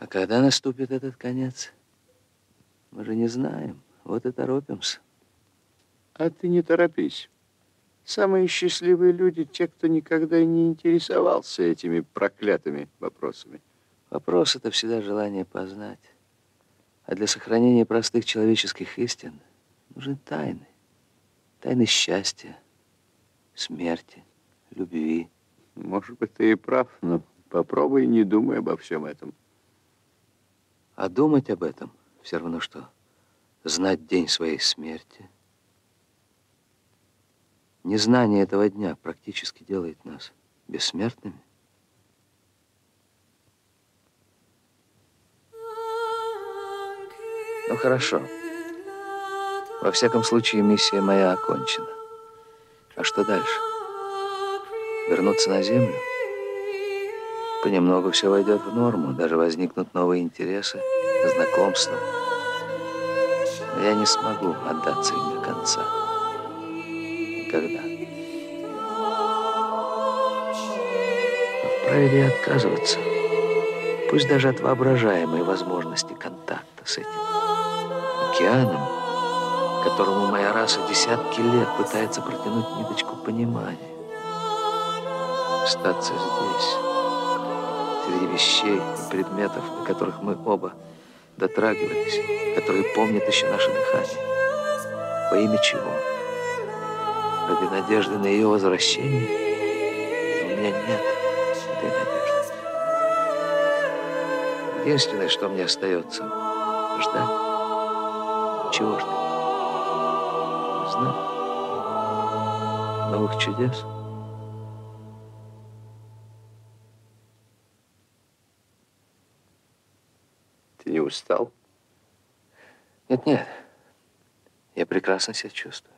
А когда наступит этот конец? Мы же не знаем. Вот и торопимся. А ты не торопись. Самые счастливые люди — те, кто никогда не интересовался этими проклятыми вопросами. Вопрос — это всегда желание познать. А для сохранения простых человеческих истин нужны тайны. Тайны счастья, смерти, любви. Может быть, ты и прав, но попробуй не думай обо всем этом. А думать об этом все равно, что знать день своей смерти. Незнание этого дня практически делает нас бессмертными. Ну, хорошо. Во всяком случае, миссия моя окончена. А что дальше? Вернуться на Землю? Понемногу все войдет в норму, даже возникнут новые интересы, знакомства. Но я не смогу отдаться им до конца. Никогда. А вправе ли отказываться? Пусть даже от воображаемой возможности контакта с этим океаном, которому моя раса десятки лет пытается протянуть ниточку понимания. Остаться здесь, среди вещей и предметов, до которых мы оба дотрагивались, которые помнят еще наше дыхание. Во имя чего? Ради надежды на ее возвращение? Но у меня нет этой надежды. Единственное, что мне остается, ждать. Чего ждать? Не знаю. Новых чудес? Ты не устал? Нет-нет. Я прекрасно себя чувствую.